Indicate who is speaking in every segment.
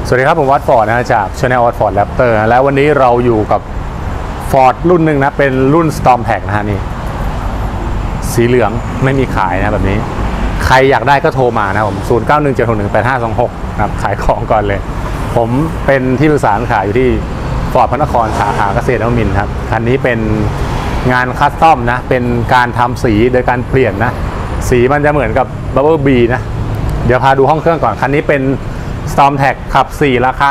Speaker 1: สวัสดีครับผมวัดฟอร์ดนะจาก Channel วัดฟอร์ดแรปเตอร์แล้ววันนี้เราอยู่กับ Ford รุ่นหนึ่งนะเป็นรุ่น Storm Pack นะฮะนี่สีเหลืองไม่มีขายนะแบบนี้ใครอยากได้ก็โทรมานะผม0917618526นะครับขายของก่อนเลยผมเป็นที่ปรึกษาขายอยู่ที่ Ford พระนครสาขาเกษตรนวมินทร์ครับคันนี้เป็นงานคัสตอมนะเป็นการทำสีโดยการเปลี่ยนนะสีมันจะเหมือนกับ Bubble Bee นะเดี๋ยวพาดูห้องเครื่องก่อนคันนี้เป็นStorm Pack ขับ4ราคา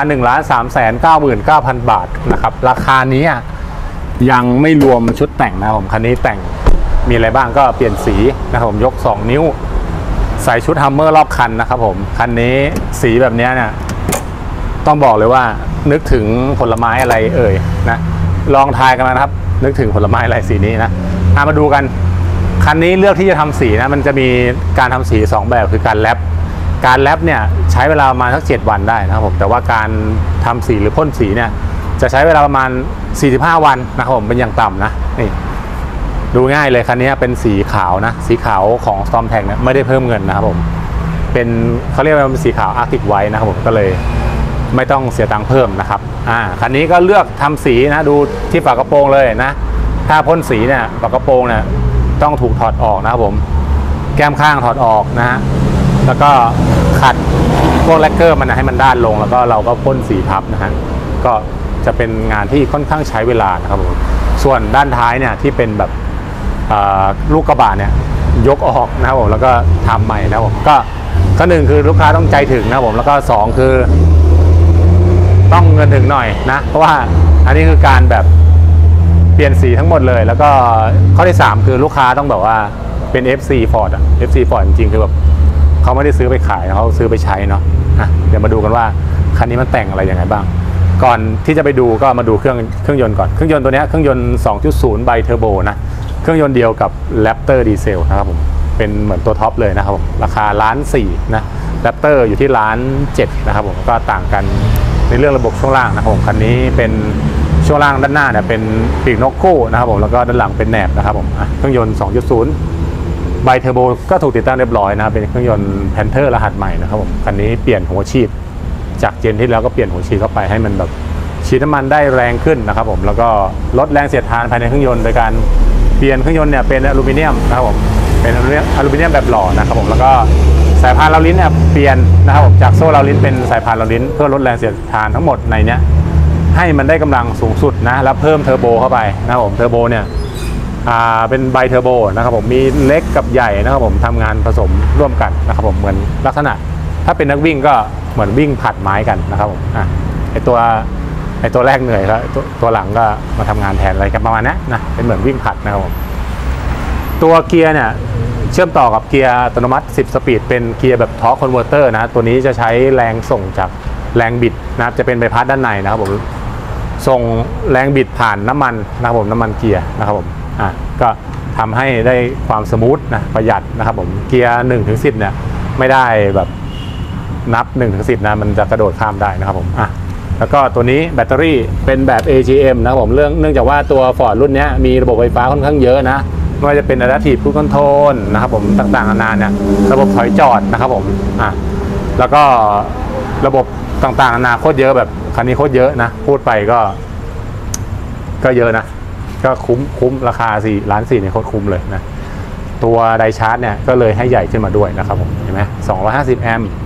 Speaker 1: 1,399,000 บาทนะครับราคานี้ยังไม่รวมชุดแต่งนะผมคันนี้แต่งมีอะไรบ้างก็เปลี่ยนสีนะครับผมยก2นิ้วใส่ชุดฮัมเมอร์รอบคันนะครับผมคันนี้สีแบบนี้เนี่ยต้องบอกเลยว่านึกถึงผลไม้อะไรเอ่ยนะลองทายกันนะครับนึกถึงผลไม้อะไรสีนี้นะมาดูกันคันนี้เลือกที่จะทำสีนะมันจะมีการทำสี2แบบคือการแรปเนี่ยใช้เวลาประมาณสัก7 วันได้นะครับผมแต่ว่าการทำสีหรือพ่นสีเนี่ยจะใช้เวลาประมาณ45 วันนะครับผมเป็นอย่างต่ำนะนี่ดูง่ายเลยคันนี้เป็นสีขาวนะสีขาวของ Storm Pack เนี่ยไม่ได้เพิ่มเงินนะครับผมเป็นเขาเรียกว่าเป็นสีขาว Arctic White นะครับผมก็เลยไม่ต้องเสียตังค์เพิ่มนะครับคันนี้ก็เลือกทำสีนะดูที่ฝากระโปรงเลยนะถ้าพ่นสีเนี่ยฝากระโปรงเนี่ยต้องถูกถอดออกนะครับผมแก้มข้างถอดออกนะฮะแล้วก็ขัดพวกแลกเกอร์มันให้มันด้านลงแล้วก็เราก็พ่นสีทับนะฮะก็จะเป็นงานที่ค่อนข้างใช้เวลานะครับผมส่วนด้านท้ายเนี่ยที่เป็นแบบลูกกระบะเนี่ยยกออกนะครับผมแล้วก็ทำใหม่นะครับผมก็1คือลูกค้าต้องใจถึงนะครับผมแล้วก็2คือต้องเงินถึงหน่อยนะเพราะว่าอันนี้คือการแบบเปลี่ยนสีทั้งหมดเลยแล้วก็ข้อที่3คือลูกค้าต้องแบบว่าเป็น FC Ford FC Ford จริงๆคือแบบเขาไม่ได้ซื้อไปขายเขาซื้อไปใช้เนาะเดี๋ยวมาดูกันว่าคันนี้มันแต่งอะไรยังไงบ้างก่อนที่จะไปดูก็มาดูเครื่องยนต์ก่อนเครื่องยนต์ตัวนี้เครื่องยนต์ 2.0 ไบเทอร์โบนะเครื่องยนต์เดียวกับ Raptor ดีเซลนะครับผมเป็นเหมือนตัวท็อปเลยนะครับผมราคา1,400,000นะ Raptor อยู่ที่1,700,000นะครับผมก็ต่างกันในเรื่องระบบช่วงล่างนะครับผมคันนี้เป็นช่วงล่างด้านหน้าเนี่ยเป็นปีกนกคู่นะครับผมแล้วก็ด้านหลังเป็นแหนบนะครับผมเครื่องยนต์ 2.0ไบเทอร์โบก็ถูกติดตั้งเรียบร้อยนะเป็นเครื่องยนต์แพนเทอร์รหัสใหม่นะครับผมคันนี้เปลี่ยนหัวฉีดจากเจนที่แล้วก็เปลี่ยนหัวฉีดเข้าไปให้มันแบบฉีดน้ำมันได้แรงขึ้นนะครับผมแล้วก็ลดแรงเสียดทานภายในเครื่องยนต์โดยการเปลี่ยนเครื่องยนต์เนี่ยเป็นอลูมิเนียมนะครับผมเป็นอลูมิเนียมแบบหล่อนะครับผมแล้วก็สายพานเราลิ้นเนี่ยเปลี่ยนนะครับผมจากโซ่เราลิ้นเป็นสายพานเราลิ้นเพื่อลดแรงเสียดทานทั้งหมดในเนี้ยให้มันได้กำลังสูงสุดนะแล้วเพิ่มเทอร์โบเข้าไปนะครับผมเทอร์โบเนี่ยเป็นไบเทอร์โบนะครับผมมีเล็กกับใหญ่นะครับผมทำงานผสมร่วมกันนะครับผมเหมือนลักษณะถ้าเป็นนักวิ่งก็เหมือนวิ่งผัดไม้กันนะครับผมไอตัวแรกเหนื่อยครับตัวหลังก็มาทำงานแทนอะไรกันประมาณนี้นะเป็นเหมือนวิ่งผัดนะครับผมตัวเกียร์เนี่ยเชื่อมต่อกับเกียร์อัตโนมัติ10 สปีดเป็นเกียร์แบบทอร์คคอนเวอร์เตอร์นะตัวนี้จะใช้แรงส่งจากแรงบิดนะครับจะเป็นใบพัดด้านในนะครับผมส่งแรงบิดผ่านน้ำมันนะครับผมน้ำมันเกียร์นะครับผมก็ทำให้ได้ความสมูทนะประหยัดนะครับผมเกียร์1-10เนี่ยไม่ได้แบบนับ1-10นะมันจะกระโดดข้ามได้นะครับผมแล้วก็ตัวนี้แบตเตอรี่เป็นแบบ AGM นะครับผมเนื่องจากว่าตัว Ford รุ่นนี้มีระบบไฟฟ้าค่อนข้างเยอะนะไม่ว่าจะเป็น Adaptive Cruise Control นะครับผมต่างๆนานาเนี่ยระบบถอยจอดนะครับผมแล้วก็ระบบต่างๆนานาโคตรเยอะแบบคันนี้โคตรเยอะนะพูดไปก็เยอะนะก็คุ้มราคา4,400,000เนี่ยโคตรคุ้มเลยนะตัวไดชาร์จเนี่ยก็เลยให้ใหญ่ขึ้นมาด้วยนะครับผมเห็นไหม250 แอมป์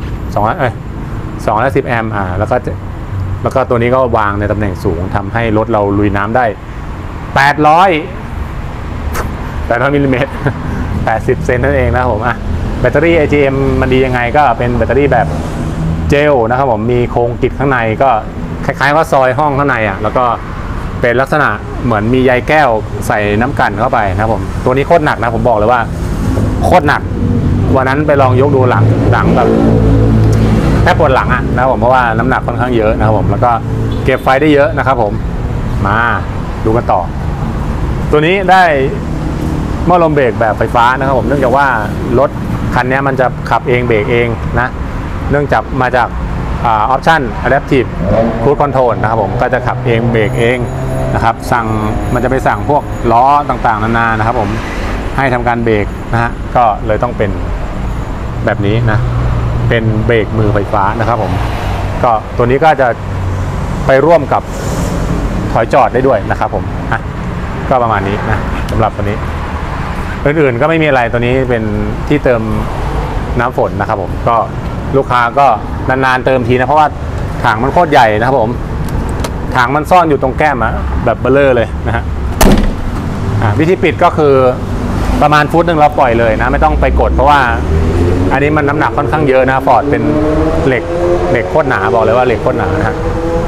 Speaker 1: 210 แอมป์แล้วก็ตัวนี้ก็วางในตำแหน่งสูงทำให้รถเราลุยน้ำได้800มิลลิเมตร80 เซนนั่นเองนะครับผมแบตเตอรี่ AGM มันดียังไงก็เป็นแบตเตอรี่แบบเจลนะครับผมมีโครงกิดข้างในก็คล้ายๆว่าซอยห้องข้างในแล้วก็เป็นลักษณะเหมือนมีใยแก้วใส่น้ำกันเข้าไปนะครับผมตัวนี้โคตรหนักนะผมบอกเลยว่าโคตรหนักวันนั้นไปลองยกดูหลังแบบแทบปวดหลังนะครับผมเพราะว่าน้ำหนักค่อนข้างเยอะนะครับผมแล้วก็เก็บไฟได้เยอะนะครับผมมาดูกันต่อตัวนี้ได้หม้อลมเบรกแบบไฟฟ้านะครับผมเนื่องจากว่ารถคันนี้มันจะขับเองเบรกเองนะเนื่องจากมาจากออปชั่น Adaptive Cruise Control นะครับผมก็จะขับเองเบรกเองนะครับมันจะไปสั่งพวกล้อต่างๆนานานะครับผมให้ทำการเบรกนะฮะก็เลยต้องเป็นแบบนี้นะเป็นเบรกมือไฟฟ้านะครับผมก็ตัวนี้ก็จะไปร่วมกับถอยจอดได้ด้วยนะครับผมก็ประมาณนี้นะสำหรับตัวนี้อื่นๆก็ไม่มีอะไรตัวนี้เป็นที่เติมน้ำฝนนะครับผมก็ลูกค้าก็นานๆเติมทีนะเพราะว่าถังมันโคตรใหญ่นะครับผมถังมันซ่อนอยู่ตรงแก้มแบบเบลเลอร์เลยนะฮะวิธีปิดก็คือประมาณฟุตหนึ่งเราปล่อยเลยนะไม่ต้องไปกดเพราะว่าอันนี้มันน้ำหนักค่อนข้างเยอะนะฟอร์ดเป็นเหล็กโคตรหนาบอกเลยว่าเหล็กโคตรหนานะฮะ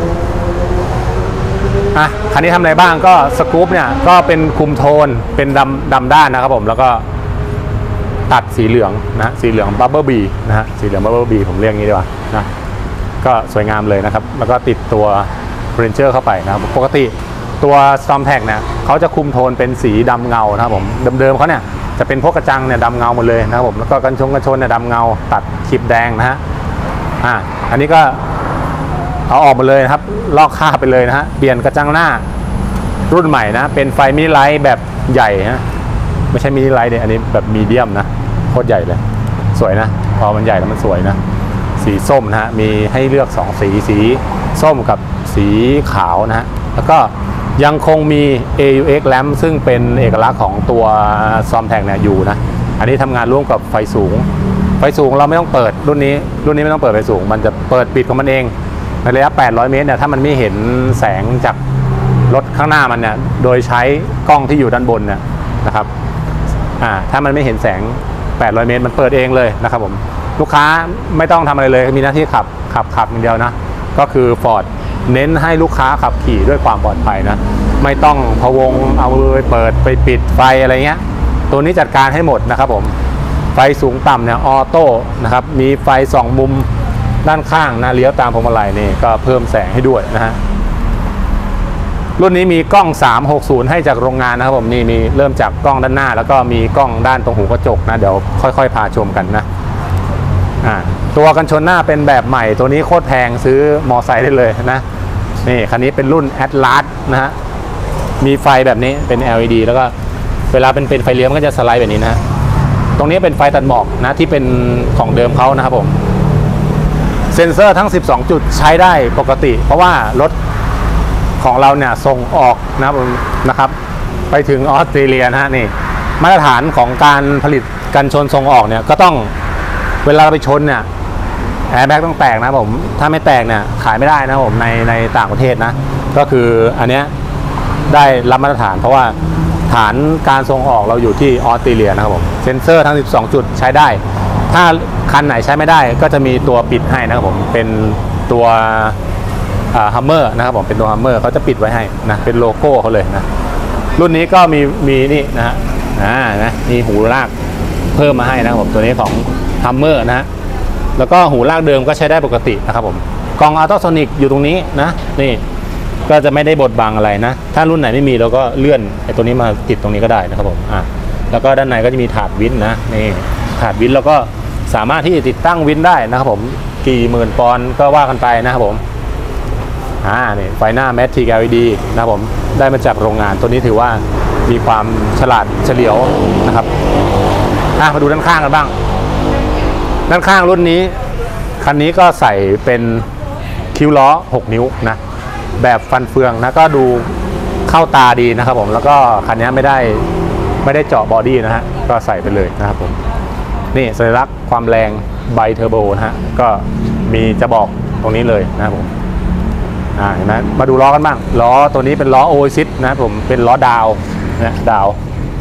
Speaker 1: คันนี้ทำอะไรบ้างก็สกู๊ปเนี่ยก็เป็นคุมโทนเป็นดำด้านนะครับผมแล้วก็ตัดสีเหลืองนะสีเหลืองบับเบิ้ลบีนะฮะสีเหลืองบับเบิ้ลบีผมเรียกงี้ดีกว่านะก็สวยงามเลยนะครับแล้วก็ติดตัวเรนเจอร์เข้าไปนะครับปกติตัว Storm Tag เนี่ยเขาจะคุมโทนเป็นสีดำเงานะครับผมเดิมๆเขาเนี่ยจะเป็นพวกกระจังเนี่ยดำเงาหมดเลยนะครับผมแล้วก็กันชนเนี่ยดำเงาตัดคลิปแดงนะฮะอันนี้ก็เอาออกมาเลยนะครับลอกคราบไปเลยนะฮะเปลี่ยนกระจังหน้ารุ่นใหม่นะเป็นไฟมินิไลท์แบบใหญ่นะไม่ใช่มินิไลท์เนี่ยอันนี้แบบมีเดียมนะโคตรใหญ่เลยสวยนะพอมันใหญ่แล้วมันสวยนะสีส้มนะฮะมีให้เลือก2สีส้มกับสีขาวนะฮะแล้วก็ยังคงมี AUX lamp ซึ่งเป็นเอกลักษณ์ของตัว Storm Tag เนี่ยอยู่นะอันนี้ทำงานร่วมกับไฟสูงเราไม่ต้องเปิดรุ่นนี้ไม่ต้องเปิดไฟสูงมันจะเปิดปิดของมันเองในระยะ800 เมตรเนี่ยถ้ามันไม่เห็นแสงจากรถข้างหน้ามันเนี่ยโดยใช้กล้องที่อยู่ด้านบนเนี่ยนะครับถ้ามันไม่เห็นแสง800 เมตรมันเปิดเองเลยนะครับผมลูกค้าไม่ต้องทำอะไรเลยมีหน้าที่ขับอย่างเดียวนะก็คือ Ford เน้นให้ลูกค้าขับขี่ด้วยความปลอดภัยนะไม่ต้องพะวงเอาไปเปิดไปปิดไฟอะไรเงี้ยตัวนี้จัดการให้หมดนะครับผมไฟสูงต่ำเนี่ยออโต้นะครับมีไฟ2มุมด้านข้างนะเลี้ยวตามพวงมาลัยนี่ก็เพิ่มแสงให้ด้วยนะฮะรุ่นนี้มีกล้อง360ให้จากโรงงานนะครับผมนี่มีเริ่มจากกล้องด้านหน้าแล้วก็มีกล้องด้านตรงหูกระจกนะเดี๋ยวค่อยๆพาชมกันนะตัวกันชนหน้าเป็นแบบใหม่ตัวนี้โคตรแพงซื้อมอไซค์ได้เลยนะนี่คันนี้เป็นรุ่น Atlas นะฮะมีไฟแบบนี้เป็น LED แล้วก็เวลาเป็นไฟเลี้ยวมันก็จะสไลด์แบบนี้นะตรงนี้เป็นไฟตัดหมอกนะที่เป็นของเดิมเขานะครับผมเซ็นเซอร์ทั้ง12จุดใช้ได้ปกติเพราะว่ารถของเราเนี่ยส่งออกนะครับไปถึงออสเตรเลียนะฮะนี่มาตรฐานของการผลิตกันชนส่งออกเนี่ยก็ต้องเวลาไปชนเนี่ยแอร์แบ็กต้องแตกนะผมถ้าไม่แตกเนี่ยขายไม่ได้นะผมในต่างประเทศนะก็คืออันเนี้ยได้รับมาตรฐานเพราะว่าฐานการส่งออกเราอยู่ที่ออสเตรเลียนะครับผมเซ็นเซอร์ทั้ง12จุดใช้ได้ถ้าคันไหนใช้ไม่ได้ก็จะมีตัวปิดให้นะครับผมเป็นตัวฮัมเมอร์นะครับผมเป็นตัวฮัมเมอร์เขาจะปิดไว้ให้นะเป็นโลโก้เขาเลยนะรุ่นนี้ก็มีนี่นะฮะนะมีหูลากเพิ่มมาให้นะครับผมตัวนี้ของฮัมเมอร์นะฮะแล้วก็หูลากเดิมก็ใช้ได้ปกตินะครับผมกล่องอัลตราโซนิกอยู่ตรงนี้นะนี่ก็จะไม่ได้บดบังอะไรนะถ้ารุ่นไหนไม่มีเราก็เลื่อนไอ้ตัวนี้มาติดตรงนี้ก็ได้นะครับผมแล้วก็ด้านในก็จะมีถาดวินนะนี่ถาดวินเราก็สามารถที่จะติดตั้งวินได้นะครับผมกี่หมื่นปอนด์ก็ว่ากันไปนะครับผมนี่ไฟหน้า Matic LED นะครับผมได้มาจากโรงงานตัวนี้ถือว่ามีความฉลาดเฉลียวนะครับมาดูด้านข้างกันบ้างด้านข้างรุ่นนี้คันนี้ก็ใส่เป็นคิ้วล้อ6นิ้วนะแบบฟันเฟืองนะก็ดูเข้าตาดีนะครับผมแล้วก็คันนี้ไม่ได้เจาะบอดี้นะฮะก็ใส่ไปเลยนะครับผมนี่สัญลักษณ์ความแรงไบเทอร์โบนะฮะก็มีจะบอกตรงนี้เลยนะครับผมเห็นไหมมาดูล้อกันบ้างล้อตัวนี้เป็นล้อโอซิสนะครับผมเป็นล้อดาวนะดาว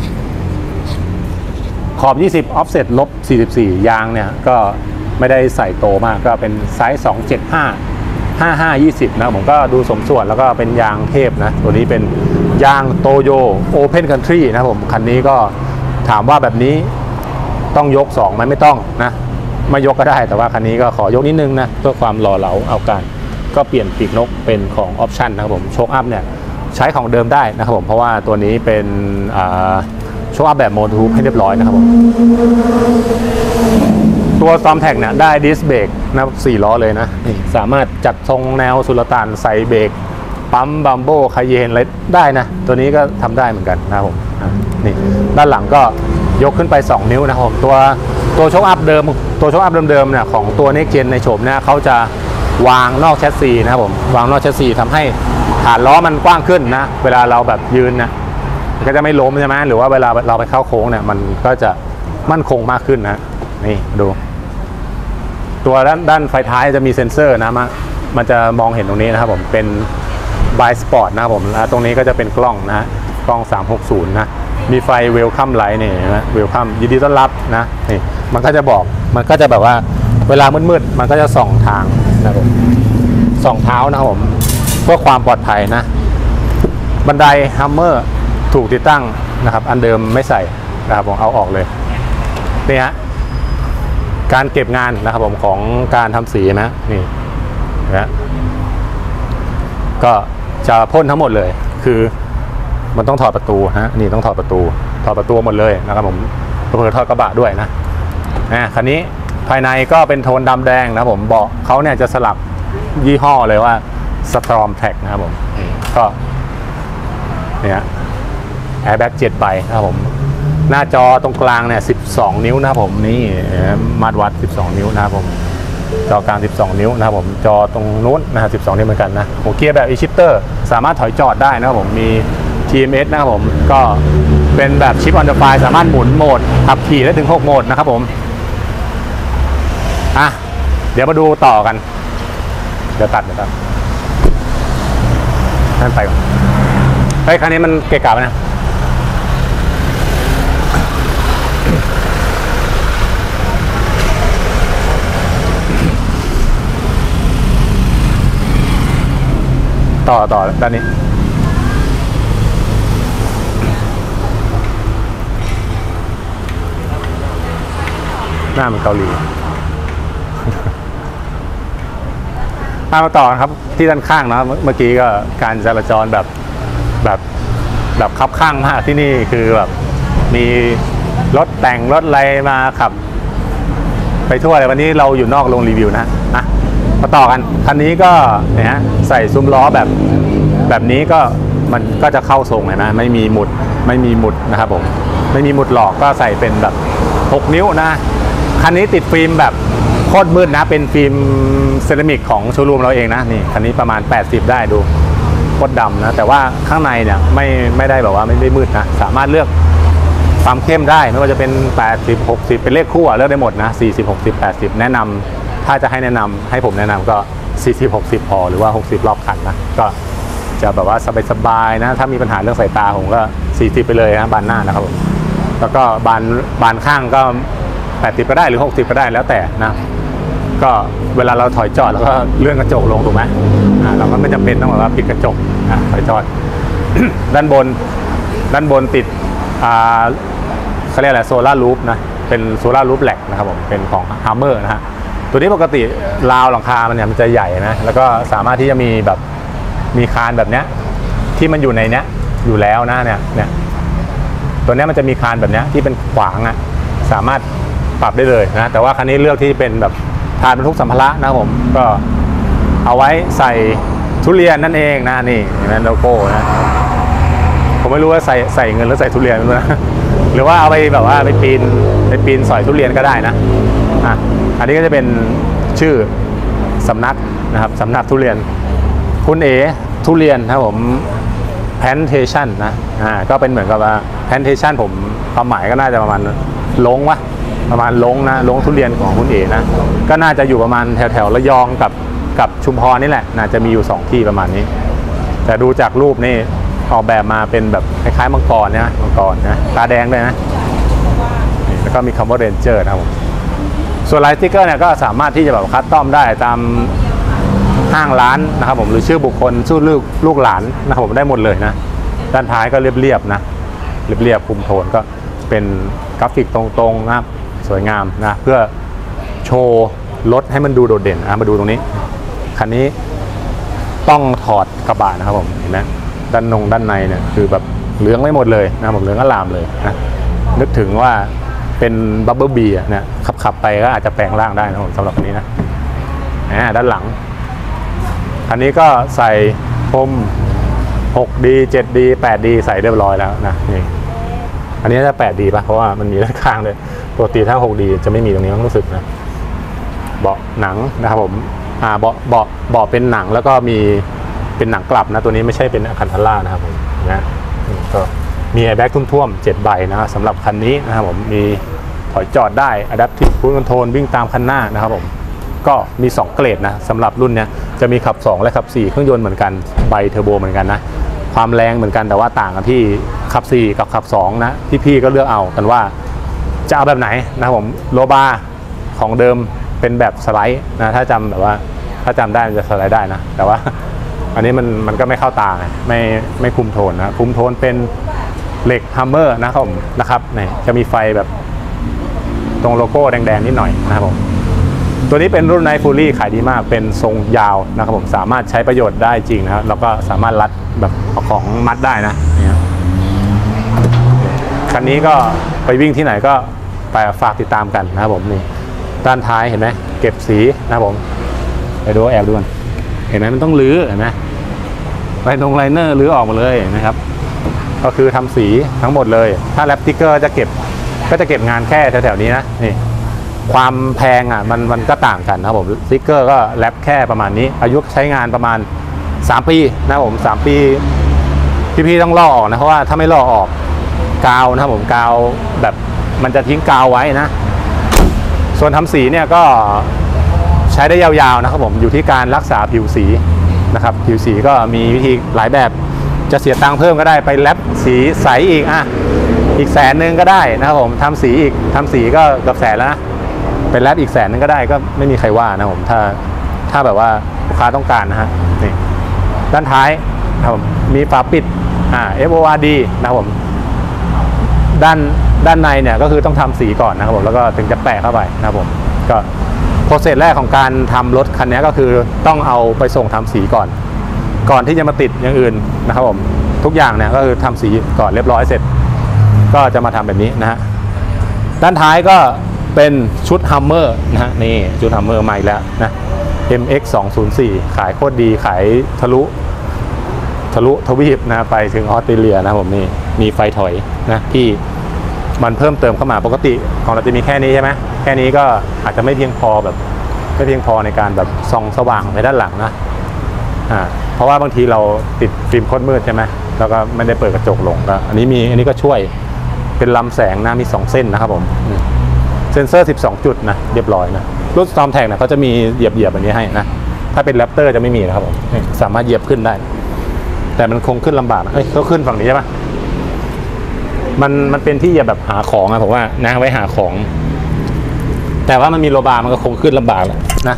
Speaker 1: ขอบ20 offset ลบ44ยางเนี่ยก็ไม่ได้ใส่โตมากก็เป็นไซส์275 5520นะผมก็ดูสมส่วนแล้วก็เป็นยางเทพนะตัวนี้เป็นยางโตโยโอเพนคันทรีนะผมคันนี้ก็ถามว่าแบบนี้ต้องยก2ไหมไม่ต้องนะไม่ยกก็ได้แต่ว่าคันนี้ก็ขอยกนิดนึงนะเพื่อความหล่อเหลาเอาการก็เปลี่ยนปีกนกเป็นของออปชั่นนะครับผมโชคอัพเนี่ยใช้ของเดิมได้นะครับผมเพราะว่าตัวนี้เป็นโชคอัพแบบโมทูปให้เรียบร้อยนะครับผมตัว Storm Tag เนี่ยได้ดิสเบรกนะ4ล้อเลยนะนี่สามารถจัดทรงแนวสุลต่านใส่เบรกปั๊มบัมโบคาเยนอะไรได้นะตัวนี้ก็ทำได้เหมือนกันนะครับผมนี่ด้านหลังก็ยกขึ้นไป2นิ้วนะครับผมตัวโชคอัพเดิมเนี่ยของตัว Next Gen ในโฉมเนี่ยเขาจะวางนอกแชสซีนะครับผมวางนอกแชสซีทำให้ฐานล้อมันกว้างขึ้นนะเวลาเราแบบยืนนะมันก็จะไม่ล้มใช่ไหมหรือว่าเวลาเราไปเข้าโค้งเนี่ยมันก็จะมั่นคงมากขึ้นนะนี่ดูตัวด้านไฟท้ายจะมีเซ็นเซอร์นะมันจะมองเห็นตรงนี้นะครับผมเป็นบายสปอร์ตนะครับผมแล้วตรงนี้ก็จะเป็นกล้องนะกล้อง360นะมีไฟเวลคัมไลท์นี่นะเวลคัมยินดีต้อนรับนะนี่มันก็จะบอกมันก็จะแบบว่าเวลามืดๆมันก็จะส่องทางนะครับผมส่องเท้านะครับผมเพื่อความปลอดภัยนะบันไดฮัมเมอร์ถูกติดตั้งนะครับอันเดิมไม่ใส่นะครับผมเอาออกเลยนี่ฮะการเก็บงานนะครับผมของการทำสีนะนี่นะก็จะพ่นทั้งหมดเลยคือมันต้องถอดประตูฮะนี่ต้องถอดประตูหมดเลยนะครับผมเพื่อถอดกระบะด้วยนะคันนี้ภายในก็เป็นโทนดำแดงนะครับผมเบาะเขาเนี่ยจะสลักยี่ห้อเลยว่า Storm Tech นะครับผมก็เนี่ยแอร์แบ็ก7 ใบนะครับผมหน้าจอตรงกลางเนี่ย12 นิ้วนะครับผมนี่มาตรวัด12 นิ้วนะครับผมจอกลาง12 นิ้วนะครับผมจอตรงนู้นนะครับ12 นิ้วเหมือนกันนะหัวเกียร์แบบ e-shifter สามารถถอยจอดได้นะครับผมมี TMS นะครับผมก็เป็นแบบชิปออนเดอะไฟสามารถหมุนโหมดขับขี่ได้ถึง6โหมดนะครับผมเดี๋ยวมาดูต่อกันเดี๋ยวตัดนั่นไปก่อนเฮ้ยคันนี้มันเกะกะไหมนะต่อด้านนี้หน้ามันเกาหลีมาต่อครับที่ด้านข้างนะเมื่อกี้ก็การจราจรแบบคับข้างมากที่นี่คือแบบมีรถแต่งรถอะไรมาขับไปทั่วเลยวันนี้เราอยู่นอกโรงรีวิวนะมาต่อกันคันนี้ก็เนี่ยใส่ซุ้มล้อแบบนี้ก็มันก็จะเข้าทรงเห็นไหมไม่มีหมุดนะครับผมไม่มีหมุดหลอกก็ใส่เป็นแบบ6 นิ้วนะคันนี้ติดฟิล์มแบบโคตรมืดนะเป็นฟิล์มเซรามิกของโชว์รูมเราเองนะนี่คันนี้ประมาณ80ได้ดูโคตรดำนะแต่ว่าข้างในเนี่ยไม่ได้แบบว่าไม่ได้มืดนะสามารถเลือกความเข้มได้ไม่ว่าจะเป็น80 60เป็นเลขคู่เลือกได้หมดนะ40 60 80แนะนำถ้าจะให้ผมแนะนำก็40 60พอหรือว่า60รอบคันนะก็จะแบบว่าสบายๆนะถ้ามีปัญหาเรื่องสายตาผมก็40ไปเลยนะบานหน้านะครับผมแล้วก็บานข้างก็80ก็ได้หรือ60ก็ได้แล้วแต่นะก็เวลาเราถอยจอดแล้วก็เลื่อนกระจกลงถูกไหมเราก็ไม่จำเป็นต้องแบบว่าปิดกระจกถอยจอด ด้านบนติดเขาเรียกอะไรโซล่ารูฟนะเป็นโซล่ารูฟแหลกนะครับผมเป็นของฮัมเมอร์นะฮะตัวนี้ปกติราวหลังคามันจะใหญ่นะแล้วก็สามารถที่จะมีคานแบบเนี้ยที่มันอยู่ในเนี้ยอยู่แล้วนะเนี่ยตัวนี้มันจะมีคานแบบเนี้ยที่เป็นขวางสามารถปรับได้เลยนะแต่ว่าคันนี้เลือกที่เป็นแบบฐานบรรทุกสัมภาระนะผมก็เอาไว้ใส่ทุเรียนนั่นเองนะนี่เห็นไหมโลโก้นะผมไม่รู้ว่าใส่เงินหรือใส่ทุเรียนไม่รู้นะหรือว่าเอาไปแบบว่าไปปีนสอยทุเรียนก็ได้นะอันนี้ก็จะเป็นชื่อสำนักนะครับสำนักทุเรียนคุณเอทุเรียนนะครับผม plantation นะก็เป็นเหมือนกับว่า plantation ผมความหมายก็น่าจะประมาณลงประมาณลงทุเรียนของคุณเอนะก็น่าจะอยู่ประมาณแถวระยองกับชุมพรนี่แหละน่าจะมีอยู่2ที่ประมาณนี้แต่ดูจากรูปนี่ออกแบบมาเป็นแบบคล้ายๆมังกรนะตาแดงด้วยนะแล้วก็มีคำว่าเรนเจอร์นะครับผมส่วนลายสติ๊กเกอร์เนี่ยก็สามารถที่จะแบบคัสตอมได้ตามห้างร้านนะครับผมหรือชื่อบุคคลชื่อลูกหลานนะครับผมได้หมดเลยนะด้านท้ายก็เรียบๆนะเรียบคุมโทนก็เป็นกราฟิกตรงๆนะครับสวยงามนะเพื่อโชว์รถให้มันดูโดดเด่นมาดูตรงนี้คันนี้ต้องถอดกระบะนะครับผมเห็นไหมด้านในเนี่ยคือแบบเหลืองไม่หมดเลยนะผมเหลืองก็ลามเลยนะนึกถึงว่าเป็นบับเบิ้ลบีเนี่ยขับไปก็อาจจะแปลงร่างได้นะผมสำหรับคันนี้นะด้านหลังอันนี้ก็ใส่พรม 6D 7D 8D ใส่เรียบร้อยแล้วนะนี่อันนี้จะ 8D ป่ะเพราะว่ามันมีด้านข้างเลยปกติถ้า 6D จะไม่มีตรงนี้ต้องรู้สึกนะเบาะหนังนะครับผมเบาะเป็นหนังแล้วก็มีเป็นหนังกลับนะตัวนี้ไม่ใช่เป็นอะคันธาร่านะครับผมนะก็มีแอร์แบ็กทุ่วมๆ7ใบนะสำหรับคันนี้นะครับผมมีถอยจอดได้ Adaptive Cruise Control วิ่งตามคันหน้านะครับผมก็มี2เกรดนะสำหรับรุ่นนี้จะมีขับ2และขับ4เครื่องยนต์เหมือนกันไบเทอร์โบเหมือนกันนะความแรงเหมือนกันแต่ว่าต่างกันที่ขับ4กับขับ2นะพี่ก็เลือกเอากันว่าจะเอาแบบไหนนะครับผมโลบาของเดิมเป็นแบบสไลด์นะถ้าจำแบบว่าถ้าจำได้มันจะสไลด์ได้นะแต่ว่าอันนี้มันก็ไม่เข้าตาไม่คุมโทนนะคุมโทนเป็นเหล็กฮัมเมอร์นะครับนี่จะมีไฟแบบตรงโลโก้แดงๆนิดหน่อยนะครับผมตัวนี้เป็นรุ่นไนท์ฟูลี่ขายดีมากเป็นทรงยาวนะครับผมสามารถใช้ประโยชน์ได้จริงนะครับแล้วก็สามารถรัดแบบเอาของมัดได้นะนี่คันนี้ก็ไปวิ่งที่ไหนก็ไปฝากติดตามกันนะครับผมนี่ด้านท้ายเห็นไหมเก็บสีนะครับผมไปดูแอบดูกันเห็นไหมมันต้องรื้อเห็นไหมไลเนอร์รื้อออกมาเลยนะครับก็คือทำสีทั้งหมดเลยถ้าแรปติ๊กเกอร์จะเก็บงานแค่แถวๆนี้นะนี่ความแพงอ่ะมันก็ต่างกันนะครับผมสติ๊กเกอร์ก็แรปแค่ประมาณนี้อายุใช้งานประมาณ3 ปีนะครับผม3 ปีพี่ต้องลอกออกนะเพราะว่าถ้าไม่ลอกออกกาวนะครับผมกาวแบบมันจะทิ้งกาวไว้นะส่วนทำสีเนี่ยก็ใช้ได้ยาวๆนะครับผมอยู่ที่การรักษาผิวสีนะครับผิวสีก็มีวิธีหลายแบบจะเสียตังค์เพิ่มก็ได้ไปแรปสีใสอีกอีก100,000ก็ได้นะครับผมทำสีก็เกือบ100,000แล้วนะไปแรปอีก100,000ก็ได้ก็ไม่มีใครว่านะผมถ้าแบบว่าลูกค้าต้องการนะฮะนี่ด้านท้ายนะครับผมมีฝาปิดFORD นะครับผมด้านในเนี่ยก็คือต้องทำสีก่อนนะครับผมแล้วก็ถึงจะแปะเข้าไปนะครับผมก็โปรเซสแรกของการทำรถคันนี้ก็คือต้องเอาไปส่งทำสีก่อนที่จะมาติดอย่างอื่นนะครับผมทุกอย่างเนี่ยก็คือทำสีก่อนเรียบร้อยเสร็จก็จะมาทำแบบนี้นะฮะด้านท้ายก็เป็นชุดฮัมเมอร์นะฮะนี่ชุดฮัมเมอร์ใหม่แล้วนะ MX 204ขายโคตรดีขายทะลุทวีปนะไปถึงออสเตรเลียนะผมนี่มีไฟถอยนะที่มันเพิ่มเติมเข้ามาปกติของเราจะมีแค่นี้ใช่ไหมแค่นี้ก็อาจจะไม่เพียงพอในการแบบส่องสว่างไปด้านหลังนะเพราะว่าบางทีเราติดฟิล์มโคตรมืดใช่ไหมแล้วก็ไม่ได้เปิดกระจกลงก็อันนี้ก็ช่วยเป็นลำแสงนะมี2เส้นนะครับผมเซ็นเซอร์12จุดนะเรียบร้อยนะรุ่น Storm Tag เนี่ยเขาจะมีเหยียบอันนี้ให้นะถ้าเป็น Raptor จะไม่มีนะครับผมสามารถเหยียบขึ้นได้แต่มันคงขึ้นลำบากนะเขาขึ้นฝั่งนี้ใช่ปะมันเป็นที่เหยียบแบบหาของนะผมว่านะไว้หาของแต่ว่ามันมีโลบาร์มันก็คงขึ้นลำบากแหละนะ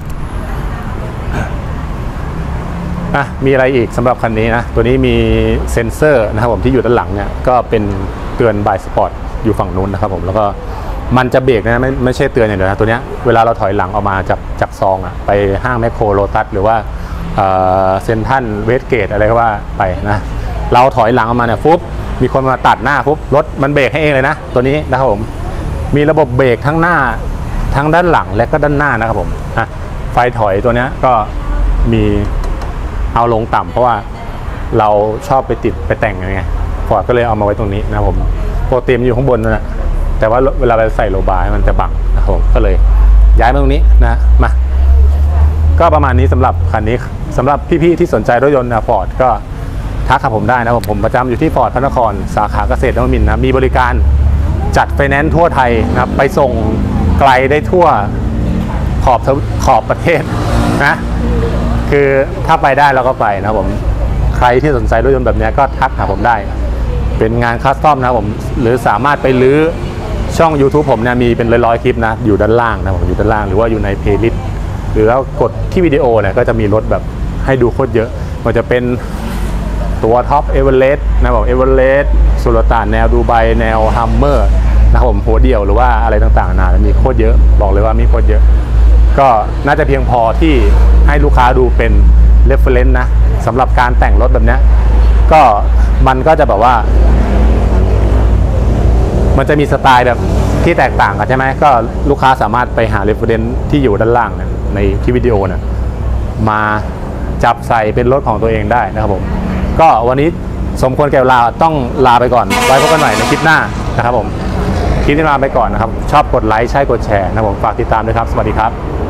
Speaker 1: มีอะไรอีกสำหรับคันนี้นะตัวนี้มีเซ็นเซอร์นะครับผมที่อยู่ด้านหลังเนี่ยก็เป็นเตือนบายสปอร์ตอยู่ฝั่งนู้นนะครับผมแล้วก็มันจะเบรกนะไม่ใช่เตือนอย่างเดียวนะตัวเนี้ยเวลาเราถอยหลังออกมาจากซองไปห้างแมคโครโลตัสหรือว่าเซ็นทรัลเวสเกตอะไรก็ว่าไปนะเราถอยหลังออกมาเนี่ยปุ๊บมีคนมาตัดหน้าปุ๊บรถมันเบรกให้เองเลยนะตัวนี้นะครับผมมีระบบเบรกทั้งหน้าทั้งด้านหลังและก็ด้านหน้านะครับผมไฟถอยตัวนี้ก็มีเอาลงต่ำเพราะว่าเราชอบไปติดไปแต่งไงฟอร์ดก็เลยเอามาไว้ตรงนี้นะครับผมโปรตีมอยู่ข้างบนนั่นแหละแต่ว่าเวลาไปใส่โลบาร์มันจะบังนะครับผมก็เลยย้ายมาตรงนี้นะมาก็ประมาณนี้สำหรับคันนี้สำหรับพี่ๆที่สนใจรถยนต์ฟอร์ดก็ทักหาผมได้นะผมประจำอยู่ที่ฟอร์ดพระนครสาขาเกษตรนวมินทร์นะมีบริการจัดไฟแนนซ์ทั่วไทยนะครับไปส่งไกลได้ทั่วขอบประเทศนะคือถ้าไปได้เราก็ไปนะผมใครที่สนใจรถยนต์แบบนี้ก็ทักหาผมได้เป็นงานคัสตอมนะผมหรือสามารถไปลื้อช่อง YouTube ผมเนี่ยมีเป็นร้อยคลิปนะอยู่ด้านล่างนะผมอยู่ด้านล่างหรือว่าอยู่ในเพลย์ลิสต์หรือแล้วกดที่วิดีโอเนี่ยก็จะมีรถแบบให้ดูโคตรเยอะมันจะเป็นตัวท็อปเอเวอเรสต์นะผมเอเวอเรสต์สุลต่านแนวดูไบแนวฮัมเมอร์นะครับผมหัวเดี่ยวหรือว่าอะไรต่างๆนานามีโคตรเยอะบอกเลยว่ามีโคตรเยอะก็น่าจะเพียงพอที่ให้ลูกค้าดูเป็น reference นะสำหรับการแต่งรถแบบนี้ก็มันก็จะแบบว่ามันจะมีสไตล์แบบที่แตกต่างกันใช่ไหมก็ลูกค้าสามารถไปหา reference ที่อยู่ด้านล่างในคลิปวิดีโอนะมาจับใส่เป็นรถของตัวเองได้นะครับผมก็วันนี้สมควรแก่เวลาต้องลาไปก่อนไว้พบกันใหม่ในคลิปหน้านะครับผมคลิปนี้ลาไปก่อนนะครับชอบกดไลค์ใช่กดแชร์นะผมฝากติดตามด้วยครับสวัสดีครับ